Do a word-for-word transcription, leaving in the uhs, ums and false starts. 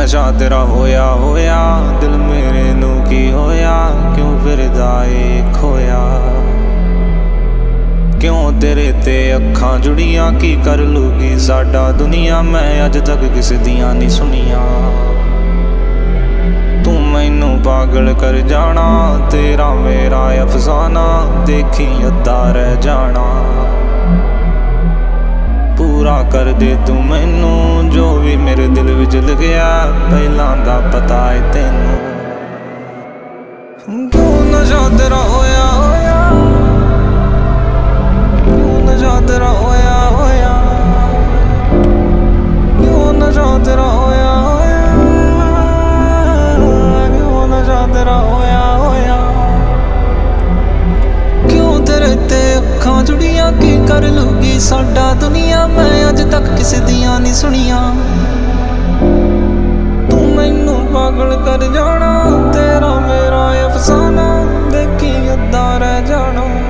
नशा तेरा होया होया, दिल मेरे नू की होया, क्यों फिरदा ए खोया। क्यों तेरे ते अखां जुड़ियां, की कर लूगी साडा दुनिया। मैं अज तक किसी दियां नहीं सुनिया। तू मैनू पागल कर जाना, तेरा मेरा अफसाना, देखी अद्धा रह जाना। पूरा कर दे तू मैनू जो भी मेरे दिल विच लग्या, पहलां दा पता है तेनू। क्यों नशा तेरा होया होया, क्यों नशा तेरा होया होया, क्यों नशा तेरा होया होया, क्यों नशा तेरा होया होया। क्यों तेरे ते अखां जुड़ियां, की कर लूगी साडा दुनिया। मैं अज तक किसी दियां नहीं सुनिया। तू मैनू पागल कर जाना, तेरा मेरा अफसाना, देखी अद्धा रह जाना।